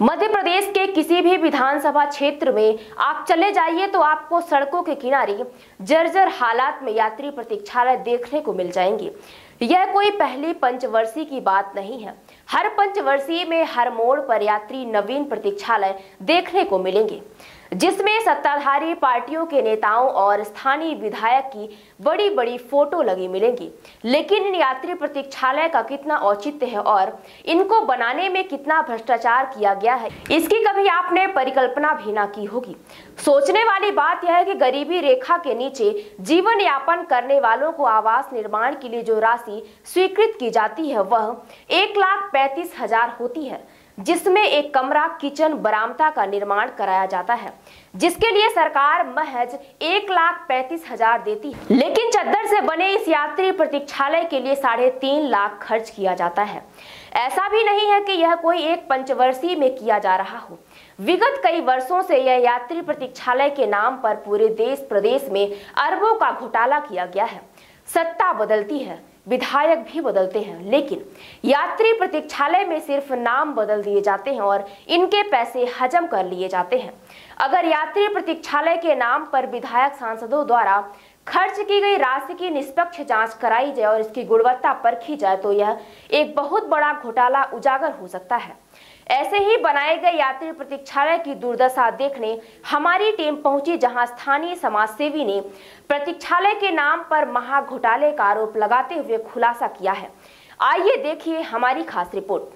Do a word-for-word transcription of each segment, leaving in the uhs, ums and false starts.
मध्य प्रदेश के किसी भी विधानसभा क्षेत्र में आप चले जाइए तो आपको सड़कों के किनारे जर्जर हालात में यात्री प्रतीक्षालय देखने को मिल जाएंगे। यह कोई पहली पंचवर्षीय की बात नहीं है। हर पंचवर्षीय में हर मोड़ पर यात्री नवीन प्रतीक्षालय देखने को मिलेंगे, जिसमें सत्ताधारी पार्टियों के नेताओं और स्थानीय विधायक की बड़ी बड़ी फोटो लगी मिलेंगी। लेकिन इन यात्री प्रतीक्षालय का कितना औचित्य है और इनको बनाने में कितना भ्रष्टाचार किया गया है, इसकी कभी आपने परिकल्पना भी ना की होगी। सोचने वाली बात यह है कि गरीबी रेखा के नीचे जीवन यापन करने वालों को आवास निर्माण के लिए जो राशि स्वीकृत की जाती है वह एक लाख पैंतीस हजार होती है, जिसमें एक कमरा, किचन, बरामदा का निर्माण कराया जाता है, जिसके लिए सरकार महज एक लाख पैंतीस हजार देती है। लेकिन चद्दर से बने इस यात्री प्रतीक्षालय के लिए साढ़े तीन लाख खर्च किया जाता है। ऐसा भी नहीं है कि यह कोई एक पंचवर्षीय में किया जा रहा हो। विगत कई वर्षों से यह यात्री प्रतीक्षालय के नाम पर पूरे देश प्रदेश में अरबों का घोटाला किया गया है। सत्ता बदलती है, विधायक भी बदलते हैं, लेकिन यात्री प्रतीक्षालय में सिर्फ नाम बदल दिए जाते हैं और इनके पैसे हजम कर लिए जाते हैं। अगर यात्री प्रतीक्षालय के नाम पर विधायक सांसदों द्वारा खर्च की गई राशि की निष्पक्ष जांच कराई जाए और इसकी गुणवत्ता परखी जाए तो यह एक बहुत बड़ा घोटाला उजागर हो सकता है। ऐसे ही बनाए गए यात्री प्रतीक्षालय की दुर्दशा देखने हमारी टीम पहुंची, जहां स्थानीय समाजसेवी ने प्रतीक्षालय के नाम पर महा घोटाले का आरोप लगाते हुए खुलासा किया है। आइए देखिए हमारी खास रिपोर्ट।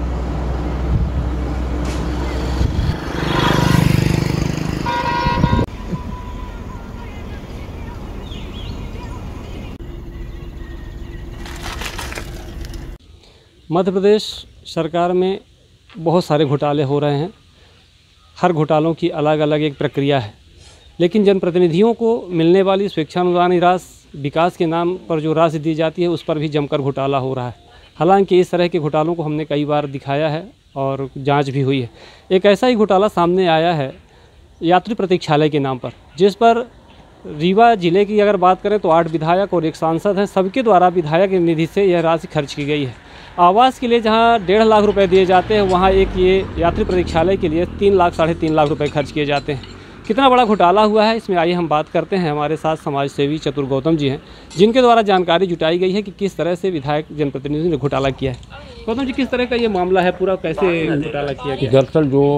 मध्य प्रदेश सरकार में बहुत सारे घोटाले हो रहे हैं। हर घोटालों की अलग अलग एक प्रक्रिया है, लेकिन जनप्रतिनिधियों को मिलने वाली स्वेच्छानुदान राशि, विकास के नाम पर जो राशि दी जाती है, उस पर भी जमकर घोटाला हो रहा है। हालांकि इस तरह के घोटालों को हमने कई बार दिखाया है और जांच भी हुई है। एक ऐसा ही घोटाला सामने आया है यात्री प्रतीक्षालय के नाम पर, जिस पर रीवा जिले की अगर बात करें तो आठ विधायक और एक सांसद हैं, सबके द्वारा विधायक निधि से यह राशि खर्च की गई है। आवास के लिए जहां डेढ़ लाख रुपए दिए जाते हैं, वहां एक ये यात्री प्रतीक्षालय के लिए तीन लाख साढ़े तीन लाख रुपए खर्च किए जाते हैं। कितना बड़ा घोटाला हुआ है, इसमें आइए हम बात करते हैं। हमारे साथ समाज सेवी चतुर गौतम जी हैं, जिनके द्वारा जानकारी जुटाई गई है कि किस तरह से विधायक जनप्रतिनिधि ने घोटाला किया है। गौतम जी, किस तरह का ये मामला है, पूरा कैसे घोटाला किया गया? दरअसल जो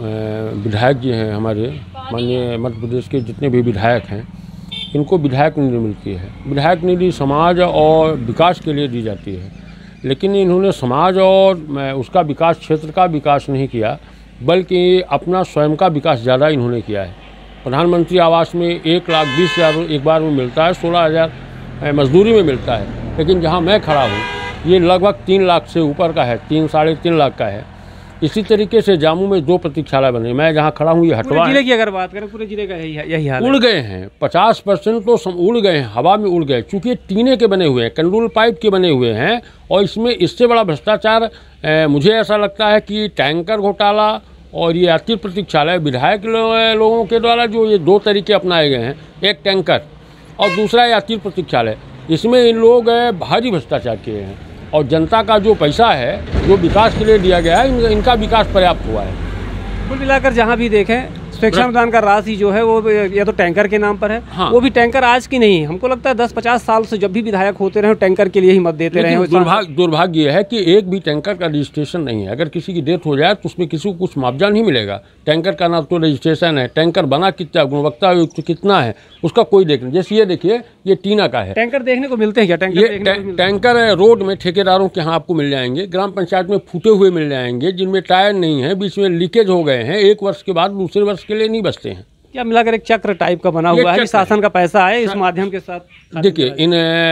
विधायक जी हैं, हमारे माननीय मध्य प्रदेश के जितने भी विधायक हैं, इनको विधायक निधि मिलती है। विधायक निधि समाज और विकास के लिए दी जाती है, लेकिन इन्होंने समाज और उसका विकास, क्षेत्र का विकास नहीं किया, बल्कि अपना स्वयं का विकास ज़्यादा इन्होंने किया है। प्रधानमंत्री आवास में एक लाख बीस हज़ार एक बार में मिलता है, सोलह हज़ार मजदूरी में मिलता है, लेकिन जहां मैं खड़ा हूं ये लगभग तीन लाख से ऊपर का है, तीन साढ़े तीन लाख का है। इसी तरीके से जामू में दो प्रतीक्षालय बने, मैं जहाँ खड़ा हूँ ये हटवा जिले की अगर बात करें, पूरे जिले का यही यही हाल उड़ गए हैं। पचास परसेंट तो उड़ गए हैं, हवा में उड़ गए, चूँकि टीने के बने हुए हैं, कंडूल पाइप के बने हुए हैं। और इसमें इससे बड़ा भ्रष्टाचार मुझे ऐसा लगता है कि टैंकर घोटाला और ये यात्री प्रतीक्षालय विधायक लोगों के द्वारा जो ये दो तरीके अपनाए गए हैं, एक टैंकर और दूसरा यात्री प्रतीक्षालय, इसमें इन लोग भारी भ्रष्टाचार किए हैं। और जनता का जो पैसा है, जो विकास के लिए दिया गया है, इन, इनका विकास पर्याप्त हुआ है। कुल मिलाकर जहाँ भी देखें स्वेच्छानुदान का राशि जो है वो या तो टैंकर के नाम पर है। हाँ। वो भी टैंकर आज की नहीं, हमको लगता है दस पचास साल से जब भी विधायक होते रहे टैंकर के लिए ही मत देते रहे। दुर्भाग्य दुर्भाग्य ये है कि एक भी टैंकर का रजिस्ट्रेशन नहीं है। अगर किसी की डेथ हो जाए तो उसमें किसी को कुछ मुआवजा नहीं मिलेगा। टैंकर का ना तो रजिस्ट्रेशन है, टैंकर बना कितना, गुणवत्ता युक्त कितना है, उसका कोई देख नहीं। जैसे ये देखिए, ये टीना का है। टैंकर देखने को मिलते हैं क्या? टैंकर टैंकर रोड में ठेकेदारों के यहाँ आपको मिल जाएंगे, ग्राम पंचायत में फूटे हुए मिल जाएंगे, जिनमें टायर नहीं है, बीच में लीकेज हो गए हैं, एक वर्ष के बाद दूसरे वर्ष के लिए नहीं बचते हैं। क्या मिलाकर एक चक्र टाइप का बना हुआ है कि शासन का पैसा आए इस माध्यम के साथ? देखिए, इन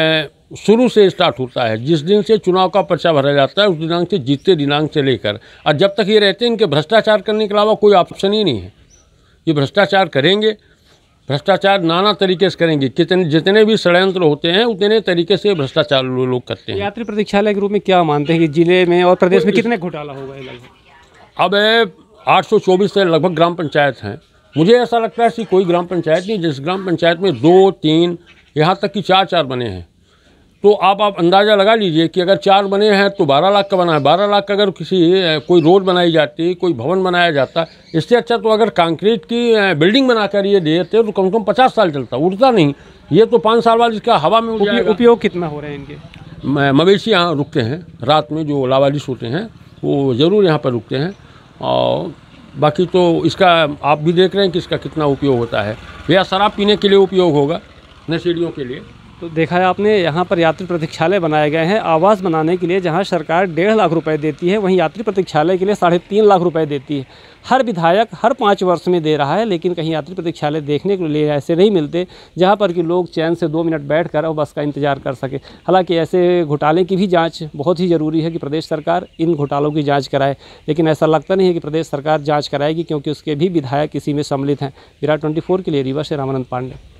शुरू से स्टार्ट होता है, जिस दिन से चुनाव का पर्चा भरा जाता है उस दिनांक से, जीतते दिनांक से लेकर, और जब तक ये रहते हैं इनके भ्रष्टाचार करने के अलावा कोई ऑप्शन ही नहीं है। ये भ्रष्टाचार करेंगे, भ्रष्टाचार नाना तरीके से करेंगे। कितने जितने भी षड्यंत्र होते हैं उतने तरीके से भ्रष्टाचार लोग करते हैं। यात्री प्रतीक्षालय के रूप में क्या मानते हैं कि जिले में और प्रदेश में कितने घोटाला हो गए लगभग? अब आठ सौ चौबीस से लगभग ग्राम पंचायत हैं। मुझे ऐसा लगता है कि कोई ग्राम पंचायत नहीं जिस ग्राम पंचायत में दो तीन यहाँ तक कि चार चार बने हैं। तो आप आप अंदाज़ा लगा लीजिए कि अगर चार बने हैं तो बारह लाख का बना है। बारह लाख का अगर किसी कोई रोड बनाई जाती, कोई भवन बनाया जाता, इससे अच्छा तो अगर कंक्रीट की बिल्डिंग बनाकर ये देते तो कम से कम पचास साल चलता, उड़ता नहीं। ये तो पाँच साल बाद इसका हवा में उड़ जाएगा। उपयोग कितना हो रहे हैं इनके? मवेशी यहाँ रुकते हैं रात में, जो लावारिस होते हैं वो ज़रूर यहाँ पर रुकते हैं। और बाकी तो इसका आप भी देख रहे हैं कि इसका कितना उपयोग होता है। या शराब पीने के लिए उपयोग होगा, नशेड़ियों के लिए। तो देखा है आपने, यहाँ पर यात्री प्रतीक्षालय बनाए गए हैं आवास बनाने के लिए, जहाँ सरकार डेढ़ लाख रुपए देती है, वहीं यात्री प्रतीक्षालय के लिए साढ़े तीन लाख रुपए देती है। हर विधायक हर पाँच वर्ष में दे रहा है, लेकिन कहीं यात्री प्रतीक्षालय देखने के लिए ऐसे नहीं मिलते जहाँ पर कि लोग चैन से दो मिनट बैठ कर और बस का इंतजार कर सके। हालांकि ऐसे घोटाले की भी जांच बहुत ही ज़रूरी है कि प्रदेश सरकार इन घोटालों की जांच कराए, लेकिन ऐसा लगता नहीं है कि प्रदेश सरकार जाँच कराएगी, क्योंकि उसके भी विधायक इसी में सम्मिलित हैं। विराट ट्वेंटी फोर के लिए रीवा से रामानंद पांडे।